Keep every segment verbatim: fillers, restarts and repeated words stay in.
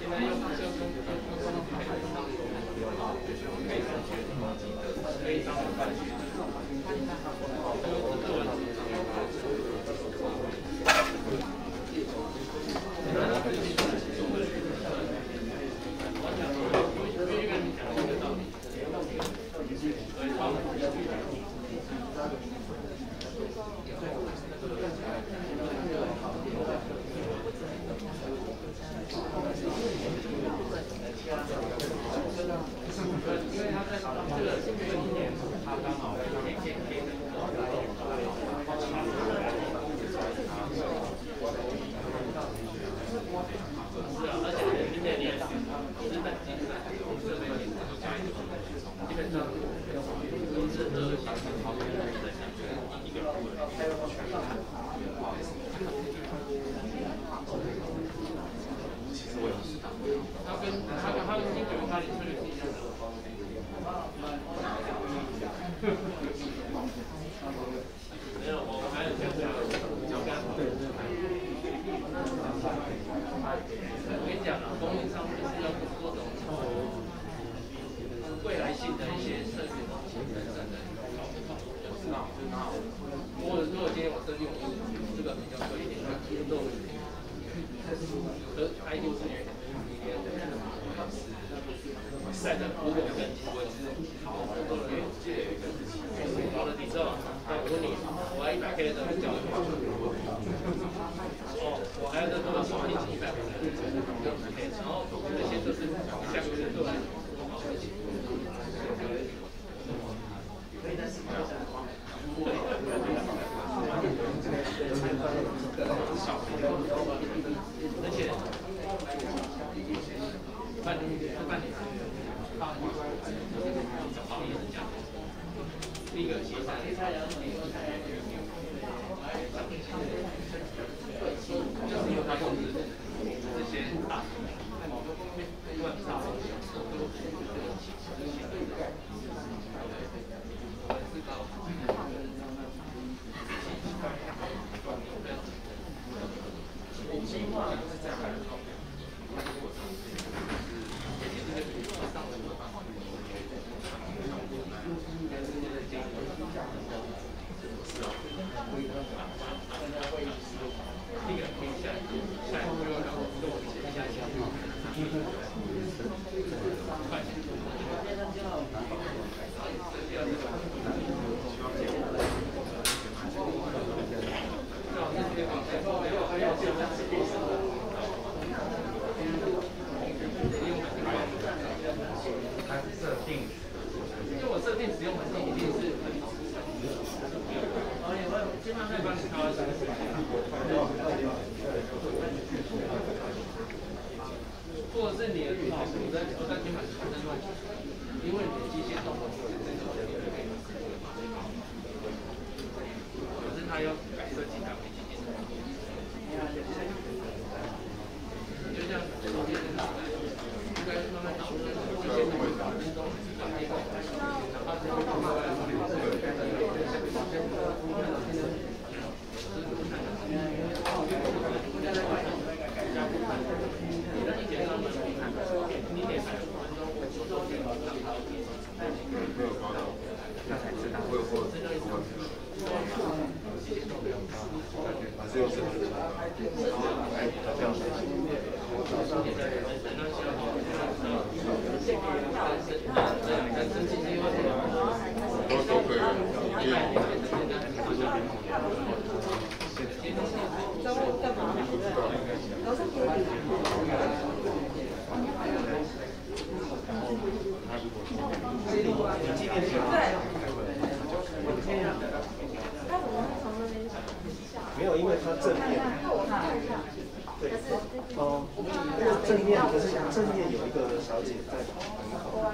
没有，因为它正面，对，哦，那个正面，可是正面有一个小姐在门口。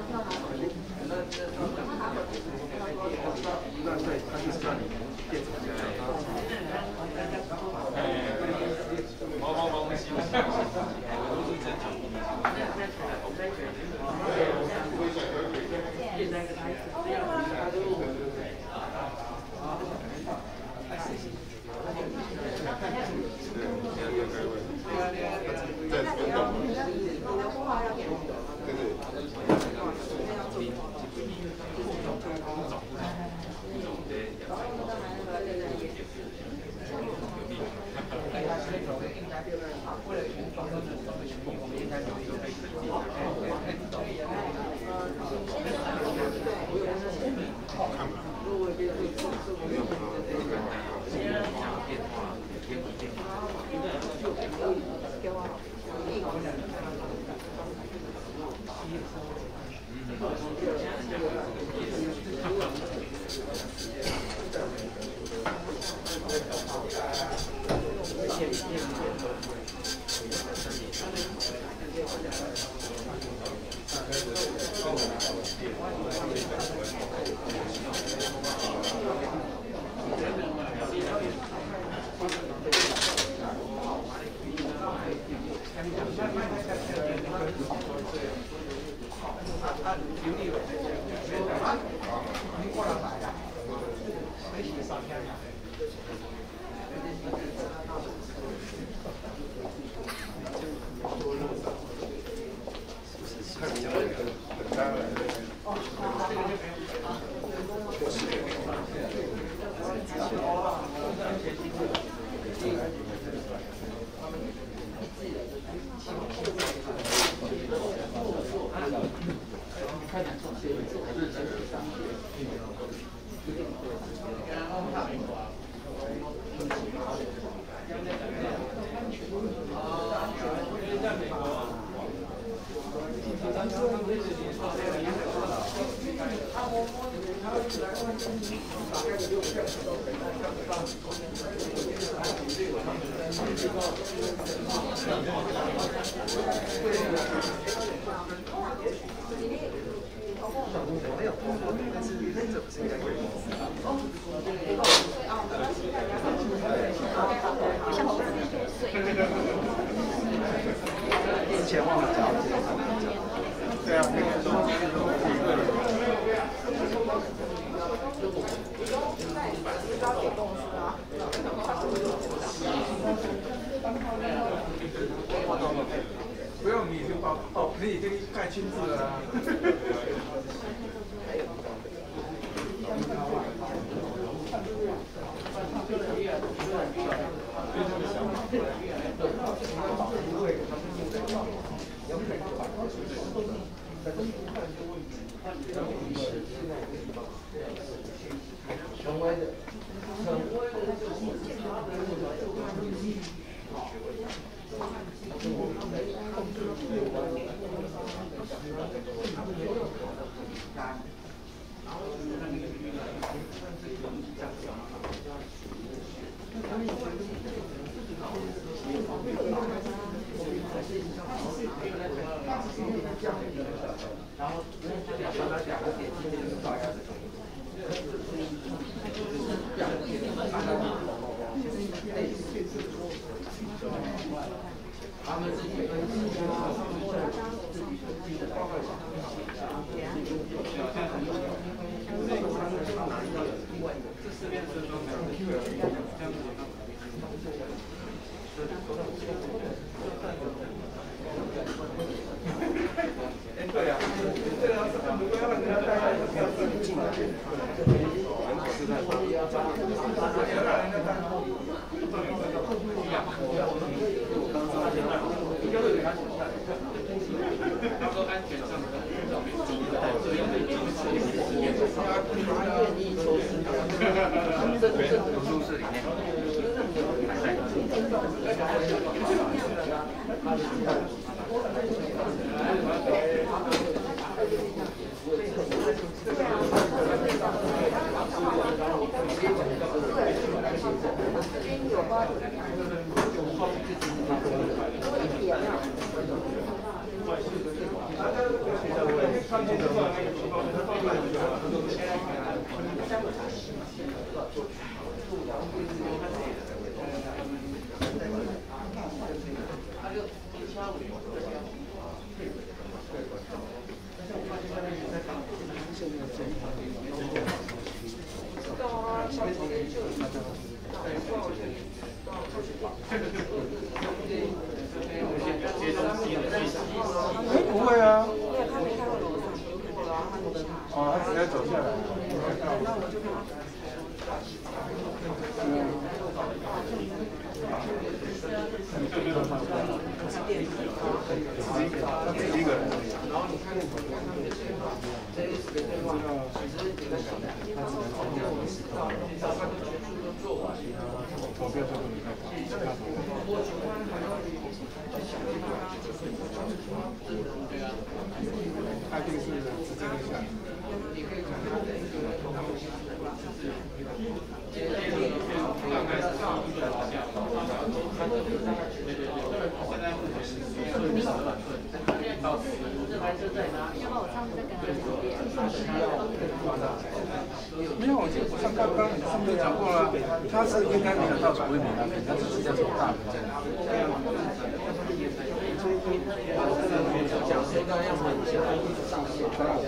那对，他就是让你变成这样。毛毛毛西，都是真的。在前忘了交。对啊，那个都不用，你已经报哦，你已经盖亲自了啊。 成为的，成为的然后把它两个点进行高压的冲击。他们自己分析啊，自己设计的报告上，另外一个，这四边是说这样子，这样子。哎，对啊，对啊，如果要让人家带带要自己进来，门口是在放，要让人家带。应该会给他写下来。他说安全上的，这样的警示也是愿意抽丝，读书室里面还在。不会啊。哦，他直接走下来。嗯。 一个人。 然后你看，你看他们这一次的对话，其实你在想，他们从六知道，知道他的全数都做完， 投票就不能再跑。 我喜欢还要去想他就是对啊， 他这个是直接的下。 你可以看他的一个投票形式，就是大概是上一个好像，他这个大概对对对，现在目前是顺十二寸到十五，这还是在哪里？ 没有，我就像刚刚你上面讲过了，他是应该没有到所谓美拉品，他只是在从大品在拿。 讲这个要很现在一直上线，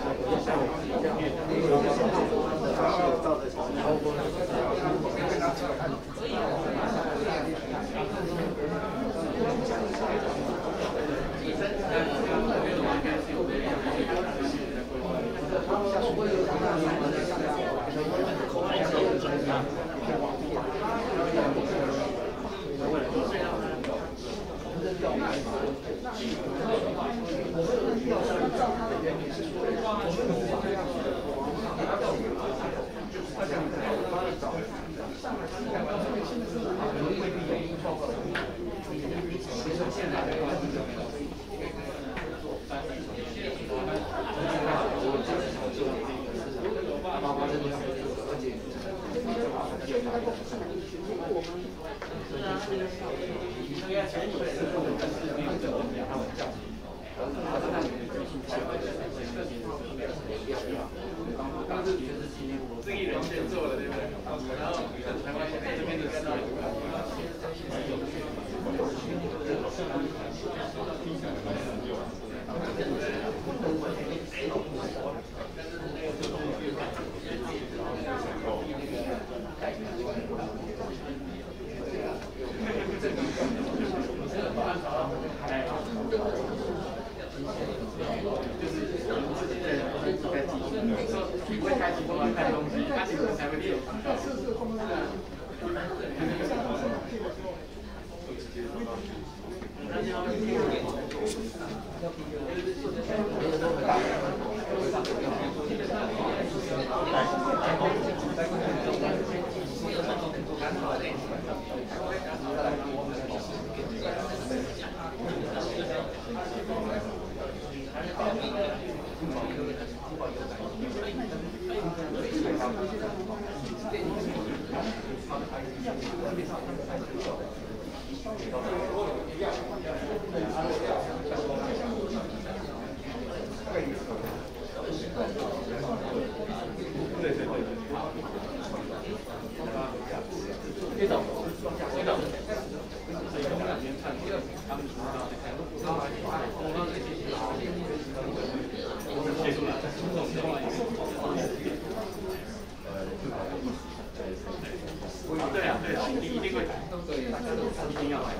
对啊，对啊，你一定会来，大家都一定要来。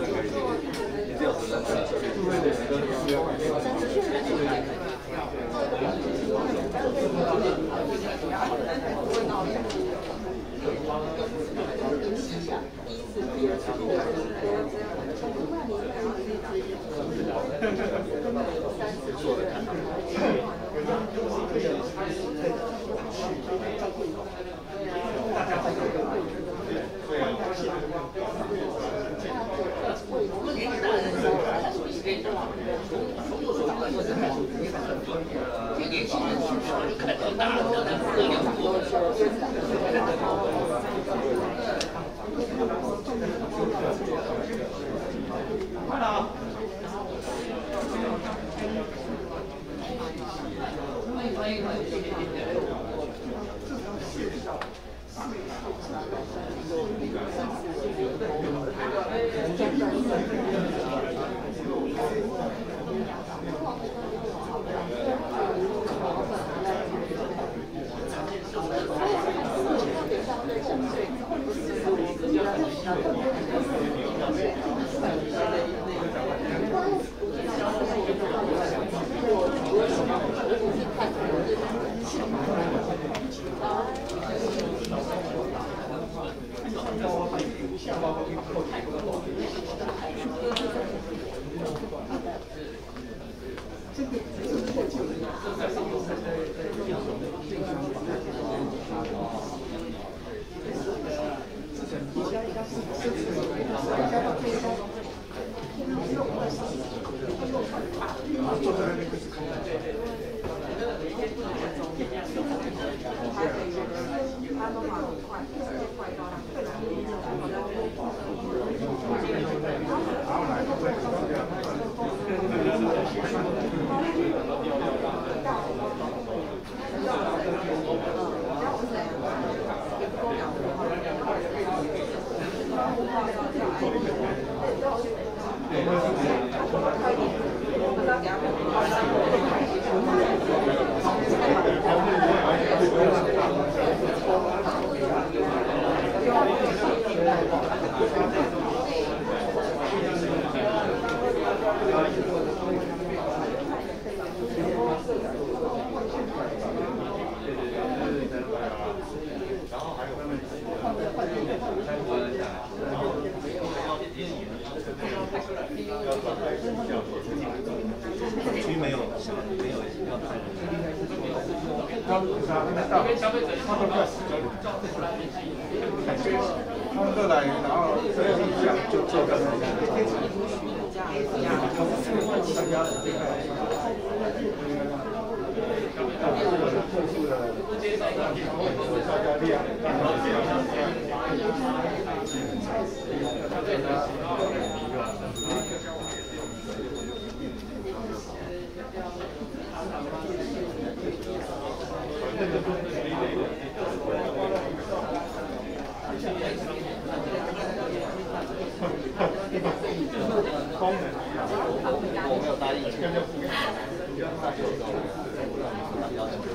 这区没有没有要拍的。 他们都来，然后就做个。 我没有答应，跟着付给你，大手手，要求。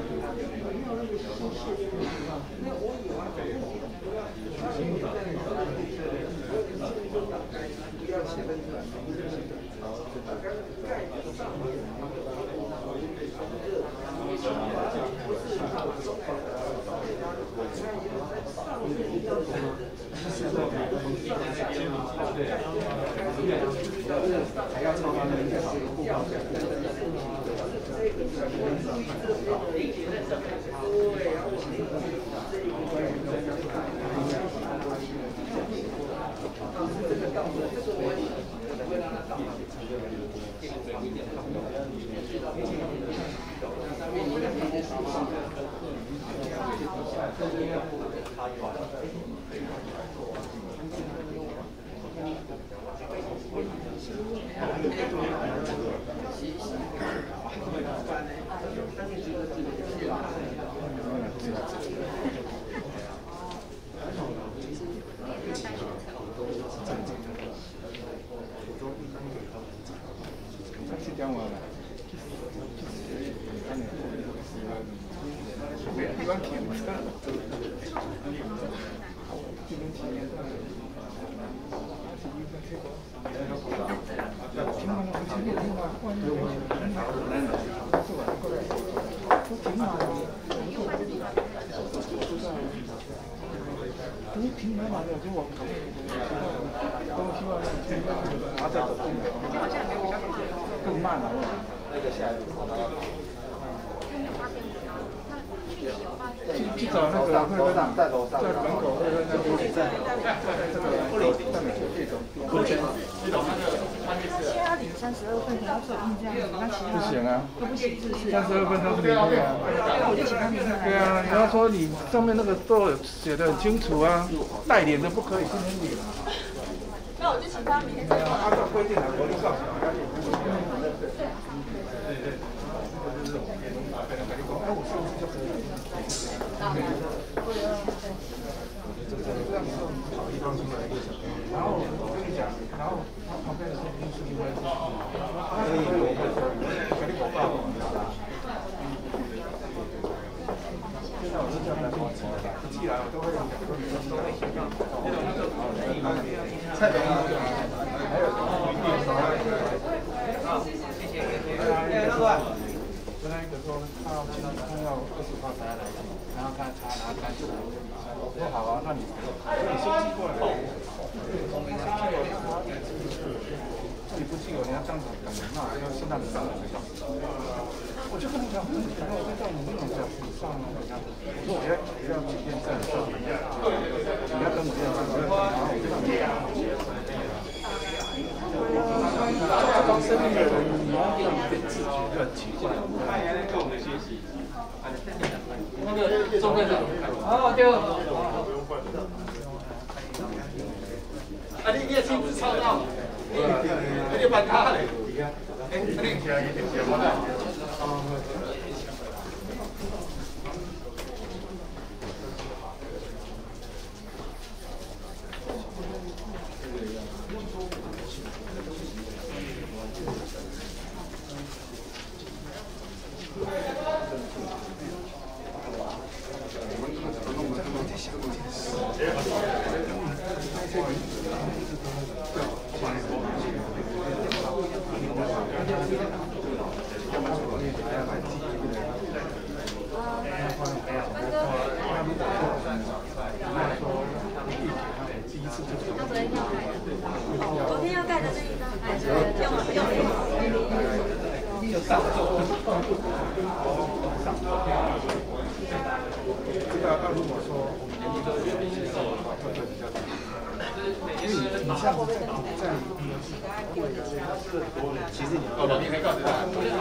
还要超发的一个好的护照。 更慢了。 那个下一步。 去去找那个会跟在楼上，在门口会跟那个在这个在美国这种空间。 现在要领三十二份，然后手印这样子，那其他不行啊， 都不行，是不是？ 三十二分钟是零对啊。 那我就请他明天来。 对啊，你要说你上面那个都有写的很清楚啊，带脸的不可以今天领啊。 那我就请他明天再来。 按照规定来，国力上。然后我跟你讲，然后他旁边的是律师，因为他以为肯定广告。现在我是这样的，一寄来我都会用很多女生都会写上。菜饼啊，还有什么？谢谢谢谢。哎，老板。原来一个说他要今天他要二十号才来，然后他查拿三十，我说好啊，那你你先寄过来。你不寄我，你要这样子等人嘛，要现在人上来上。我就跟你讲，我说我在叫你那种小时上来，我说我要我要去验证，你要跟我验证，然后我就让你讲。这帮生命的人，你要有一点自觉，就很奇怪。他也在跟我们学习。那个中队长，哦对。啊，你你也亲自抄到，你你你办卡嘞？哎，你你写我的。 昨天要带的那一张，哎，用了用了。就上这个按如果说我们年纪都有一些的话，会比较低。因为你这样子在在其实你要哦，你还告诉他，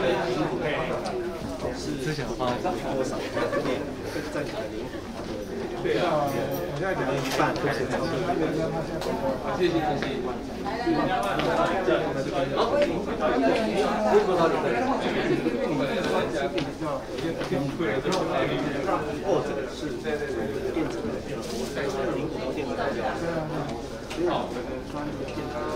是之前的方多少点会占你的灵魂。 对啊，我现在讲一半都是这样。谢谢谢谢。 或者是变成了灵魂电子代表，只有专业电子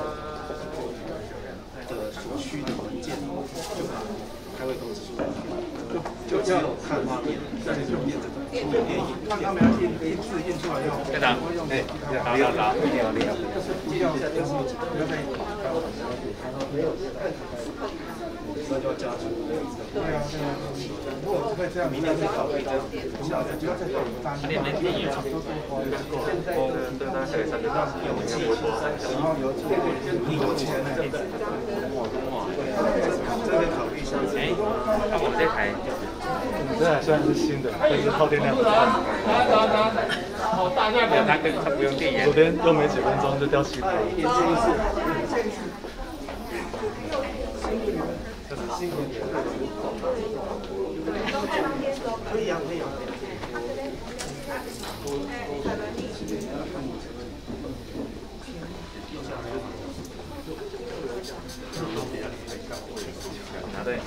的所需的文件，就把开会通知书就就只有看画面，但是就变这种电影， 看他们要印印字印出来用， 队长， 哎， 打打打， 厉害厉害， 就是不要不要再没有，那就要加注。 对啊对啊，如果会这样， 明天再考虑这样， 不要再不要再搞一个单， 练练电影， 差不多多花一点。 哦，对，他下个三就到有机， 然后有有钱呢， 这个考虑一下。 哎，那我们这台， 这还算是新的，但是耗电量很大。 好大架，它跟它不用电源。 昨天用没几分钟就掉气了。辛苦你了。 可以啊，可以啊。 拿对。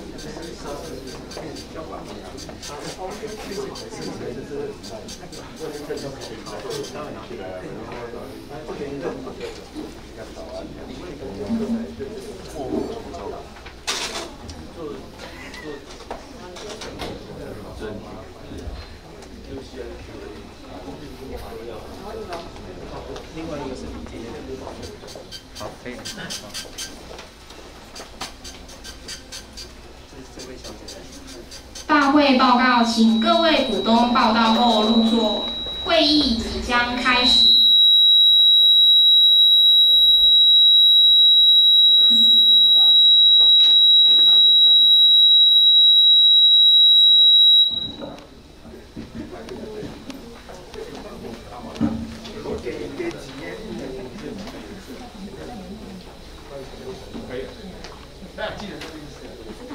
另外一个是理解。 好，可以。 大会报告，请各位股东报到后入座。会议即将开始。 可以。大家记得这个意思。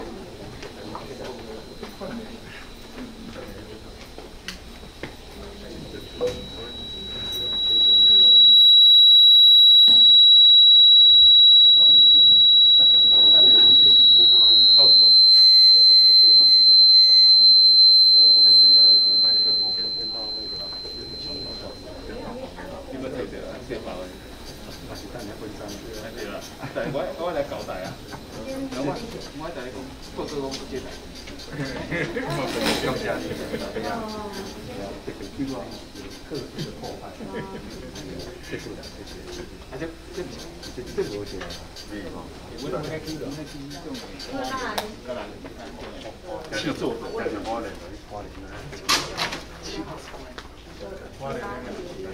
但係我我嚟舊大啊，兩萬，我喺第一個，不過對我唔知大。 用下去，对呀，这个欲望特殊的破坏，这个的这些，而且这这这个我觉得，我那个那个这种，个人去做的，但是我嘞，我嘞，去，我嘞那个，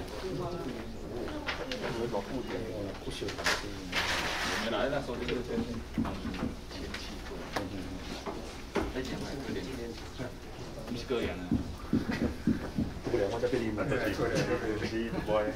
我搞不点，不修的。原来那时候这个跟前期做，在前面有点，不是个人啊。不然我จะไปดีมันจะดีดีบอย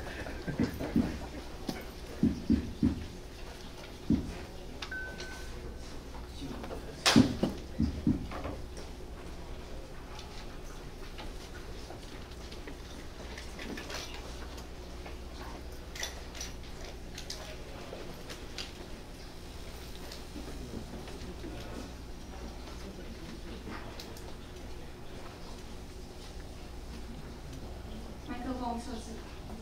测试。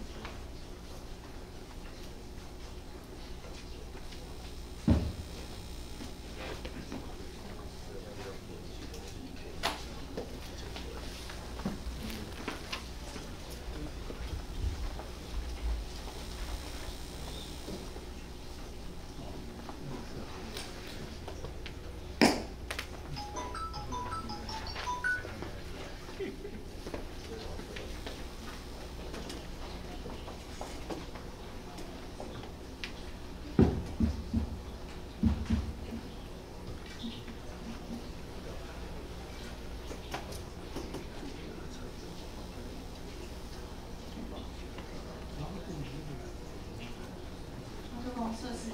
测试。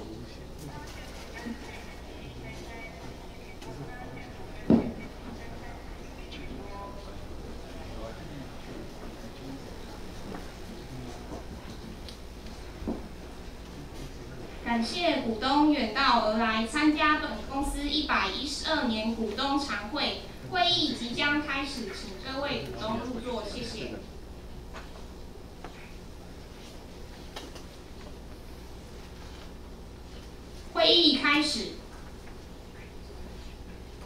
感谢股东远道而来参加本公司一百一十二年股东常会，会议即将开始，请各位股东入座，谢谢。会议开始。光联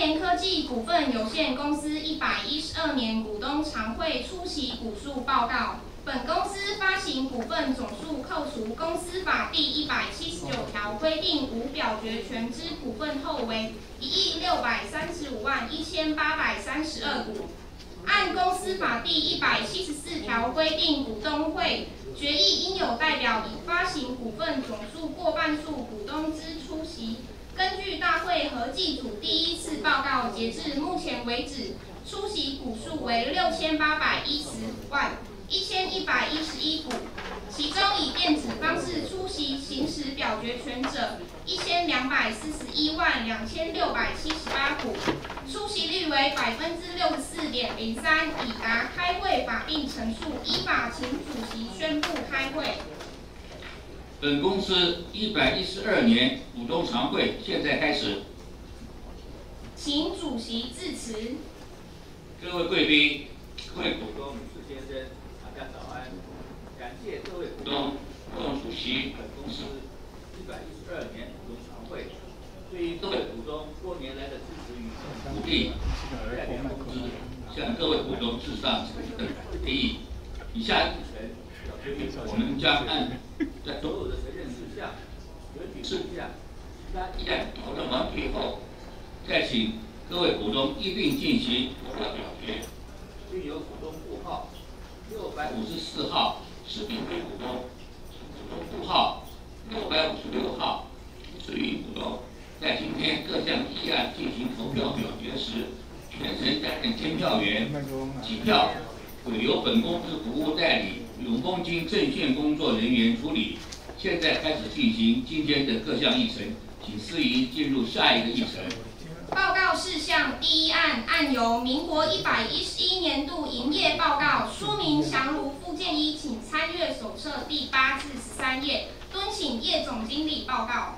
联科技股份有限公司一百一十二年股东常会出席股数报告。本公司发行股份总数扣除公司法第一百七十九条规定无表决权之股份后为一亿六百三十五万一千八百三十二股。按公司法第一百七十四条规定，股东会决议应有代表以发行股份总数过半数股东之出席。根据大会合计组第一次报告，截至目前为止，出席股数为六千八百一十万一千一百一十一股，其中以电子方式出席行使表决权者一千两百四十一万两千六百七十八股，出席率为百分之六十四点零三，已达开会法定程序，依法请主席宣布开会。 本公司一百一十二年股东常会现在开始， 请主席致辞。 各位贵宾、各位股东、士先生，大家早安！感谢各位股东共出席本公司一百一十二年股东常会。对于各位股东多年来的支持与鼓励，代表公司向各位股东致上诚恳的谢意。以下议程表决议，我们将按在所有的责任事项、选举事项、其他议案讨论完毕后，再请各位股东一并进行投票表决。均由股东户号六百五十四号是名非股东，股东户号六百五十六号是名股东。在今天各项议案进行投票表决时，全程担任监票员，计票委由本公司服务代理永丰金证券工作人员处理。现在开始进行今天的各项议程，请司仪进入下一个议程。 报告事项第一案，案由民国一百一十一年度营业报告，说明详如附件一，请参阅手册第八至十三页。敦请叶总经理报告。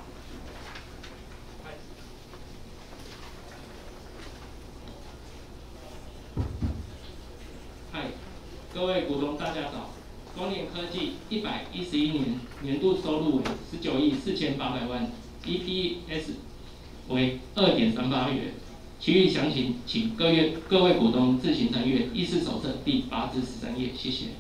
嗨，各位股东大家早。光联科技一百一十一年年度收入为十九亿四千八百万 ，E P S 为二点三八元，其余详情请各位各位股东自行参阅议事手册第八至十三页，谢谢。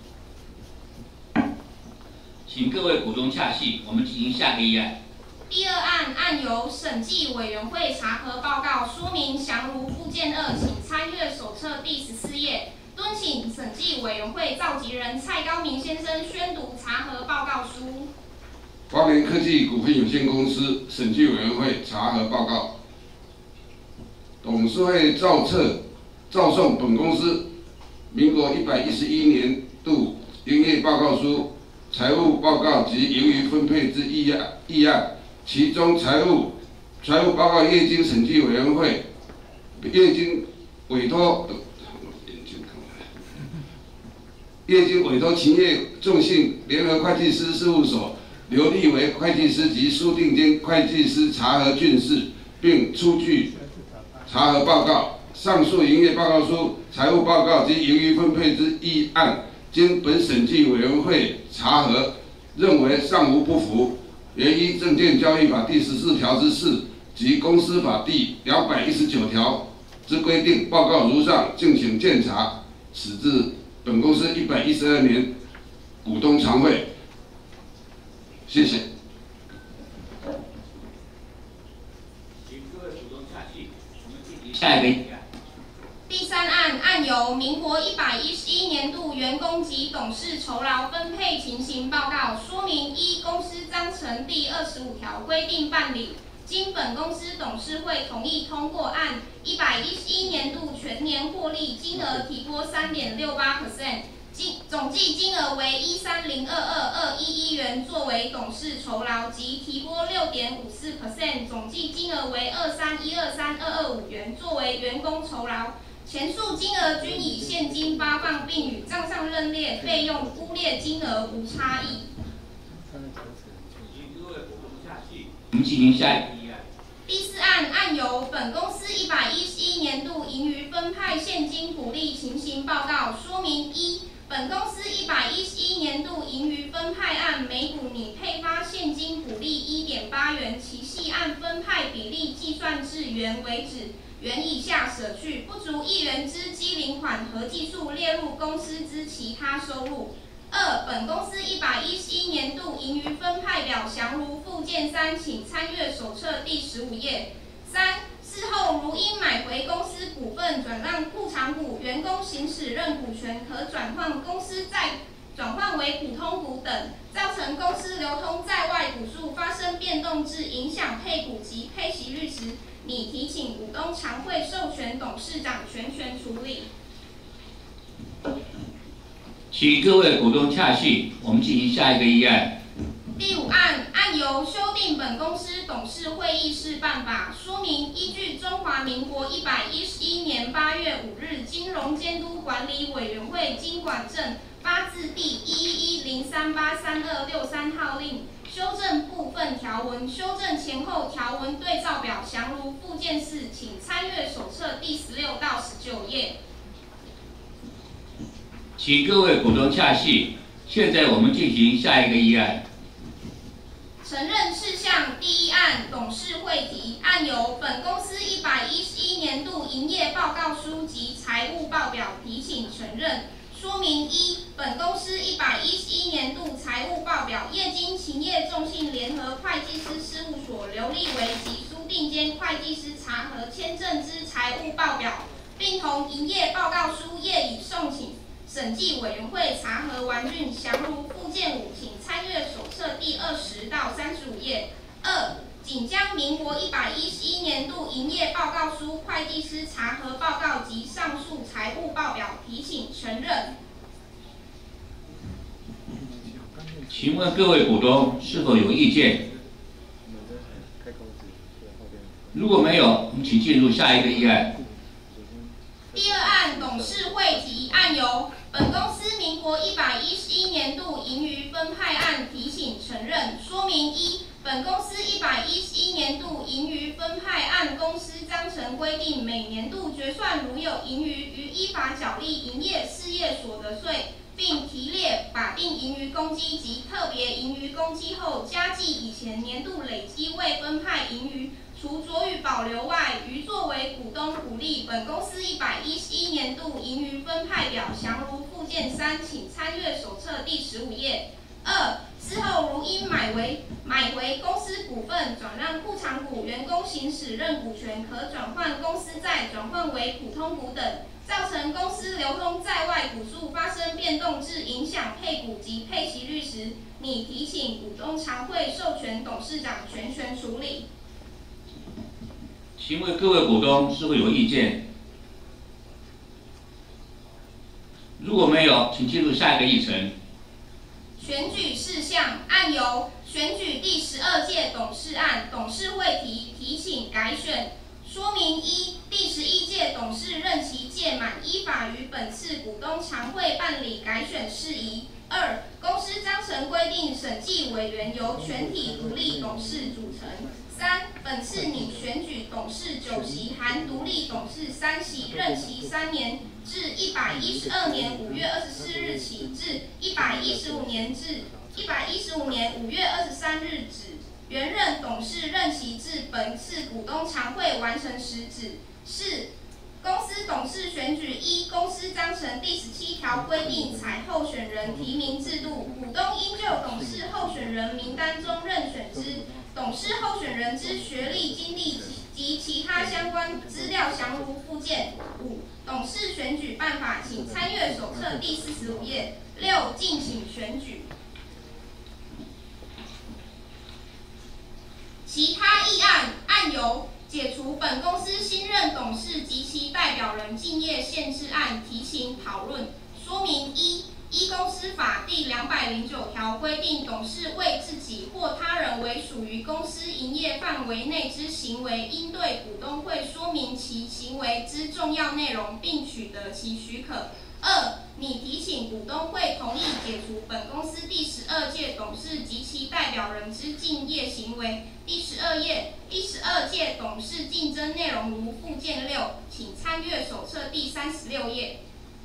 请各位股东洽隙，我们进行下个议案。 第二案，案由审计委员会查核报告，说明详如附件二，请参阅手册第十四页。敦请审计委员会召集人蔡高明先生宣读查核报告书。 光联科技股份有限公司审计委员会查核报告。董事会照册照送本公司民国一百一十一年度营业报告书、财务报告及盈余分配之议案议案，其中财务财务报告业经审计委员会业经委托。业经委托勤业众信联合会计师事务所刘立为会计师及苏定坚会计师查核郡事，并出具查核报告。上述营业报告书、财务报告及盈余分配之议案，经本审计委员会查核，认为尚无不符，原依证券交易法第十四条之四及公司法第两百一十九条之规定，报告如上，敬请鉴察。此致本公司一百一十二年股东常会，谢谢。 请各位股东洽隙，我们进行下一个议案。 第三案，案由民国一百一十一年度员工及董事酬劳分配情形报告，说明依公司章程第二十五条规定办理。经本公司董事会同意通过，按一百一十一年度全年获利金额提拨 百分之三点六八， 总计金额为一三零二二二一一元作为董事酬劳及提拨 百分之六点五四， 总计金额为二三一二三二二五元作为员工酬劳。前述金额均以现金发放，并与账上认列费用估列金额无差异。 请各位股东洽隙，我们进行下一个议案。 第四案，案由本公司一百一十一年度盈余分派现金股利情形报告，说明一，本公司一百一十一年度盈余分派案，每股拟配发现金股利 一点八元，其系按分派比例计算至元为止。 原以下舍去不足一元之机灵款合计数列入公司之其他收入。二、本公司一百一十一年度盈余分派表详如附件三，请参阅手册第十五页。三、事后如因买回公司股份转让库藏股，员工行使认股权，可转换公司再转换为普通股等，造成公司流通在外股数发生变动至影响配股及配息率时，拟提请股东常会授权董事长全权处理。 请各位股东洽叙，我们进行下一个议案。 第五案，案由修订本公司董事会议事办法，说明依据中华民国一百一十一年八月五日金融监督管理委员会金管证发自第一一一零三八三二六三号令，修正部分条文，修正前后条文对照表详如附件四，请参阅手册第十六到十九页。 请各位股东洽叙。现在我们进行下一个议案。 承认事项第一案董事会提案由本公司一百一十一年度营业报告书及财务报表提请承认。说明一，本公司一百一十一年度财务报表业经勤业众信联合会计师事务所刘立维及苏定监会计师查核签证之财务报表，并同营业报告书业已送请审计委员会查核完竣，详如附件五，请参阅手册第二十到三十五页。二、仅将民国一百一十一年度营业报告书、会计师查核报告及上述财务报表提请承认。 请问各位股东是否有意见？如果没有，我们请进入下一个议案。 第二案董事会提案由本公司民国一百一十一年度盈余分派案提请承认。说明一，本公司一百一十一年度盈余分派按公司章程规定，每年度决算如有盈余，于依法缴纳营业事业所得税，并提列法定盈余公积及特别盈余公积后，加计以前年度累积未分派盈余，除酌予保留外，余作为股东股利。本公司一百一十一年度盈余分派表详如附件三，请参阅手册第十五页。二、事后如因买为买回公司股份，转让库藏股，员工行使认股权，可转换公司债转换为普通股等，造成公司流通在外股数发生变动至影响配股及配息率时，拟提请股东常会授权董事长全权处理。 请问各位股东是否有意见？如果没有，请进入下一个议程。 选举事项案由选举第十二届董事案董事会提提请改选。说明一，第十一届董事任期届满，依法于本次股东常会办理改选事宜。二、公司章程规定，审计委员由全体独立董事组成。三、本次拟选举董事九席，含独立董事三席，任期三年，至一百一十二年五月二十四日起至一百一十五年至一百一十五年五月二十三日止。原任董事任期至本次股东常会完成时止。四、公司董事选举依公司章程第十七条规定，采候选人提名制度，股东应就董事候选人名单中任选之董事候选人之学历、经历及其他相关资料详如附件。五、董事选举办法，请参阅手册第四十五页。六、进行选举。其他议案案由解除本公司新任董事及其代表人竞业限制案提请讨论。说明一，依公司法第两百零九条规定，董事为自己或他人为属于公司营业范围内之行为，应对股东会说明其行为之重要内容，并取得其许可。二、拟提请股东会同意解除本公司第十二届董事及其代表人之竞业行为。第十二页，第十二届董事竞争内容如附件六，请参阅手册第三十六页。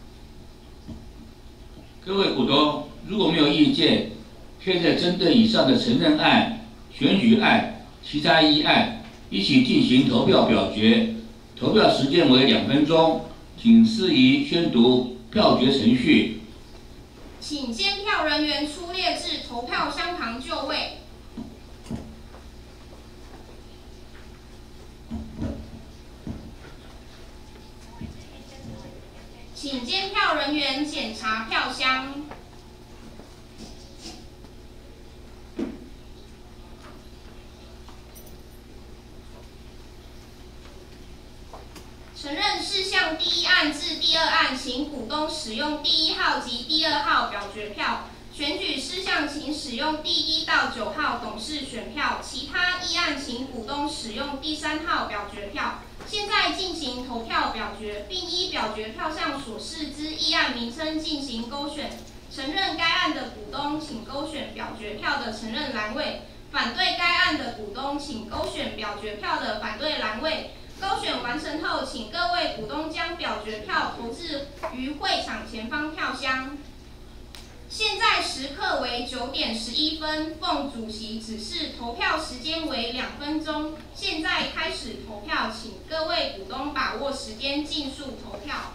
各位股东，如果没有意见，现在针对以上的承认案、选举案、其他议案一起进行投票表决。 投票时间为两分钟，请司仪宣读票决程序。 请监票人员出列至投票箱旁就位。请监票人员检查票箱。承认事项第一案至第二案，请股东使用第一号及第二号表决票；选举事项，请使用第一到九号董事选票；其他议案，请股东使用第三号表决票。现在进行投票表决，并依表决票上所示之议案名称进行勾选。承认该案的股东，请勾选表决票的承认栏位；反对该案的股东，请勾选表决票的反对栏位。勾选完成后，请各位股东将表决票投掷于会场前方票箱。现在时刻为九点十一分，奉主席指示，投票时间为两分钟。现在开始投票，请各位股东把握时间，尽速投票。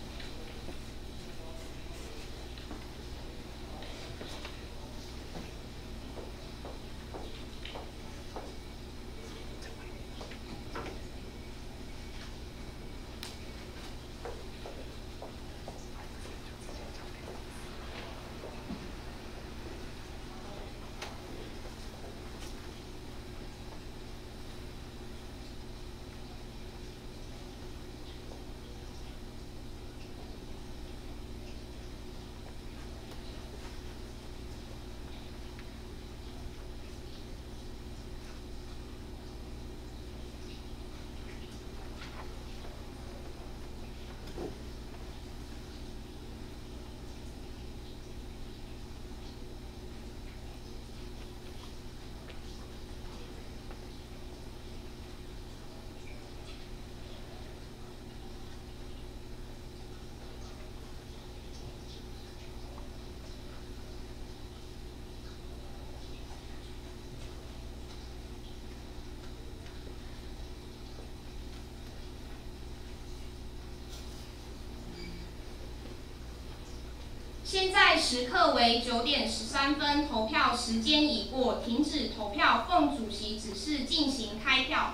现在时刻为九点十三分，投票时间已过，停止投票。奉主席指示进行开票。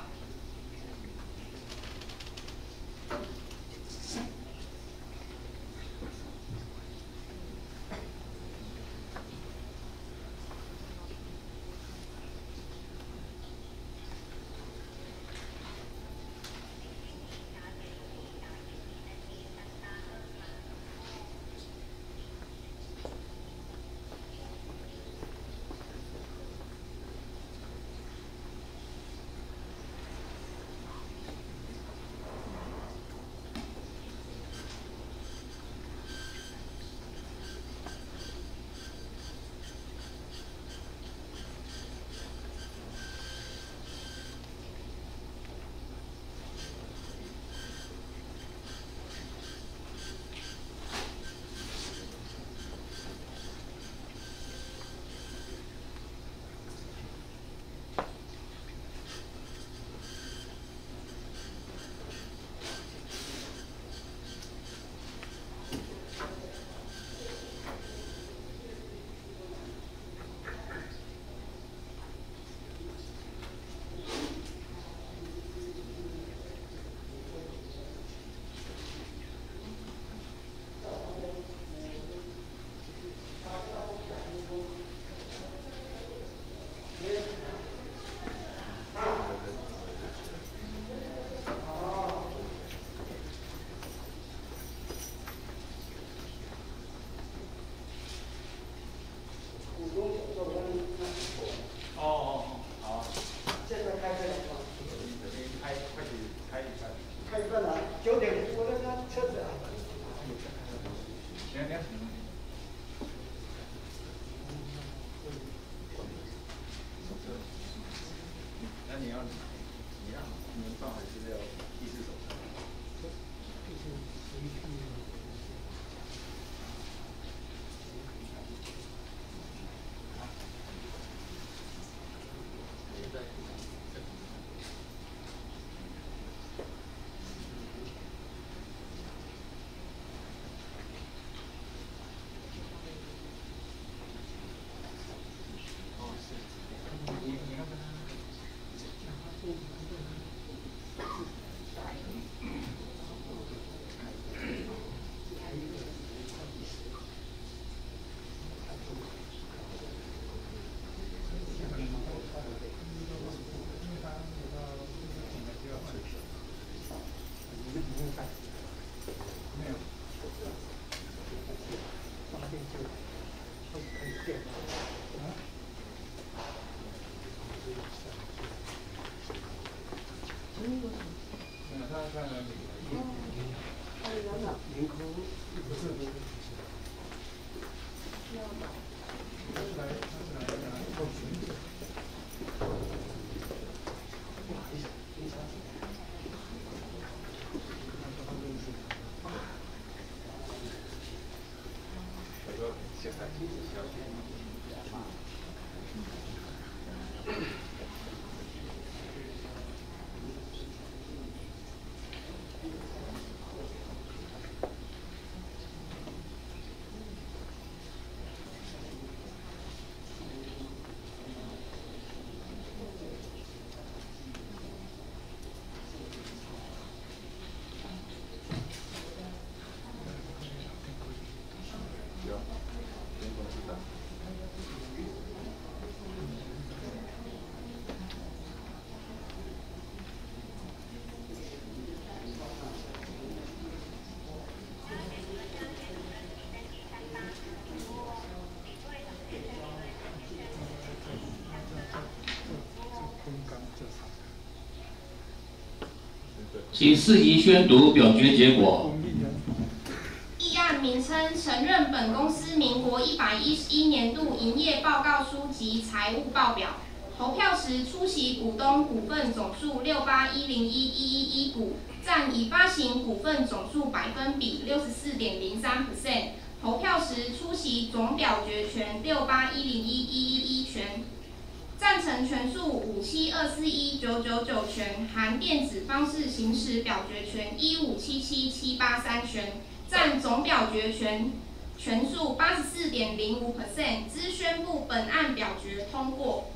请四级宣读表决结果。 议案名称：承认本公司民国一百一十一年度营业报告书及财务报表。投票时出席股东股份总数六八一零一一一一股，占已发行股份总数百分比六十四点零三 percent。投票时出席总表决权六八一零一一一一权。赞成权数五七二四一九九九权，含电子方式行使表决权一五七七七八三权，占总表决权权数八十四点零五 percent， 兹宣布本案表决通过。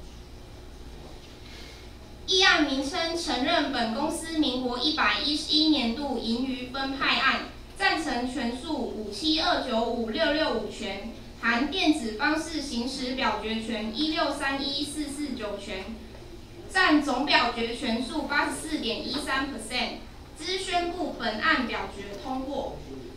议案名称：承认本公司民国一百一十一年度盈余分派案，赞成权数五七二九五六六五权。含电子方式行使表决权一六三一四四九权，占总表决权数八十四点一三 percent， 兹宣布本案表决通过。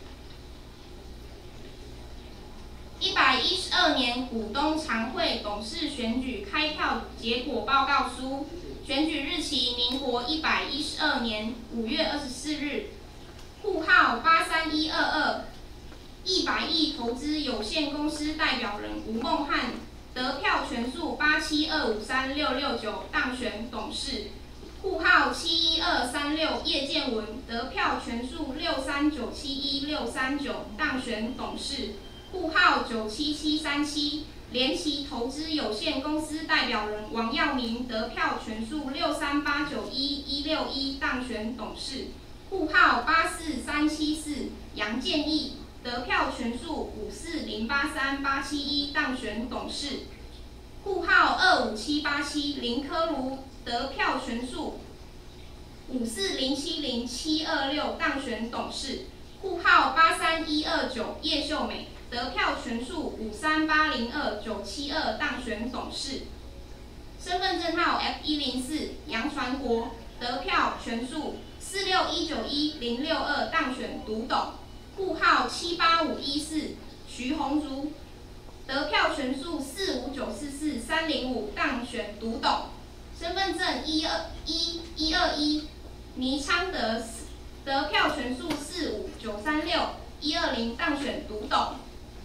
一百一十二年股东常会董事选举开票结果报告书，选举日期民国一百一十二年五月二十四日，户号八三一二二。一百亿投资有限公司代表人吴孟汉得票权数八七二五三六六九当选董事，户号七一二三六叶建文得票权数六三九七一六三九当选董事，户号九七七三七联旗投资有限公司代表人王耀明得票权数六三八九一一六一当选董事，户号八四三七四杨建义得票权数五四零八三八七一当选董事，户号二五七八七林科如得票权数五四零七零七二六当选董事，户号八三一二九叶秀美得票权数五三八零二九七二当选董事，身份证号 F 一零四杨传国得票权数四六一九一零六二当选独董。户号七八五一四徐宏竹得票权数四五九四四三零五当选独董，身份证一二一一二一倪昌德得票权数四五九三六一二零当选独董。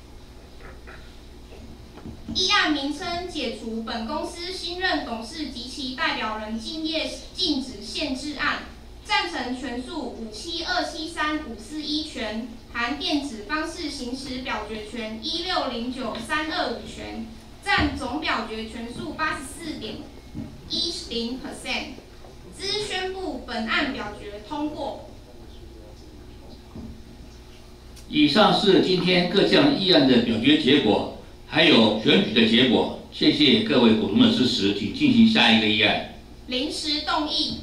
议案名称：解除本公司新任董事及其代表人竞业禁止限制案。赞成权数五七二七三五四一权，含电子方式行使表决权一六零九三二五权，占总表决权数八十四点一零 percent， 兹宣布本案表决通过。 以上是今天各项议案的表决结果，还有选举的结果。谢谢各位股东的支持，请进行下一个议案。 临时动议。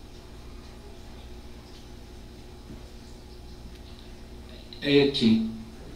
哎，请。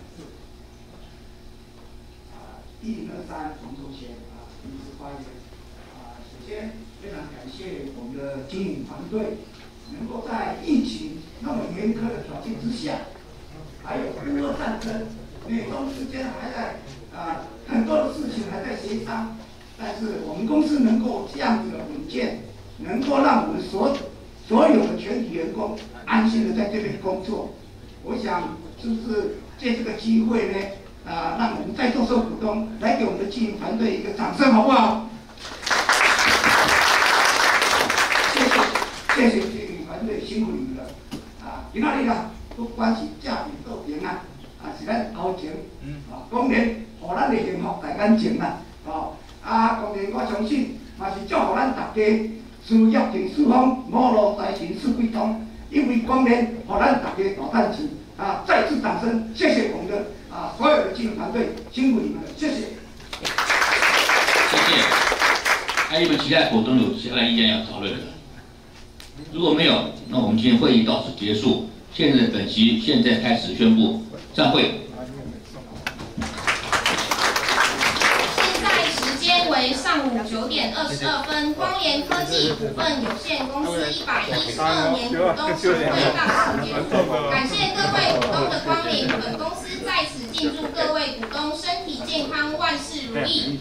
一零二三黄忠贤啊，临时发言啊。首先非常感谢我们的经营团队，能够在疫情那么严苛的条件之下，还有乌俄战争，美中之间还在啊很多的事情还在协商，但是我们公司能够这样子的稳健，能够让我们所所有的全体员工安心的在这边工作，我想。就是借这个机会呢，啊、呃，让我们在座所有股东来给我们的经营团队一个掌声，好不好？谢谢，谢谢经营团队辛苦你们了，啊，今仔日啦，不管是家庭都平安， 啊是咱后前，啊当然，互咱的幸福在眼前啦，哦，啊当然我相信，嘛是祝福咱大家事业情四方，五路财神四季通，因为光年，互咱大家大赚钱，啊，再次掌声，谢谢我们的啊所有的技术团队，辛苦你们了，谢谢。 谢谢。还有没有其他股东有其他的意见要讨论的？如果没有，那我们今天会议到此结束。现在本席现在开始宣布散会。 现在时间为上午九点二十二分，光联科技股份有限公司一百一十二年股东常会到此结束。感谢各位股东的光临，本公司在此敬祝各位股东身体健康，万事如意。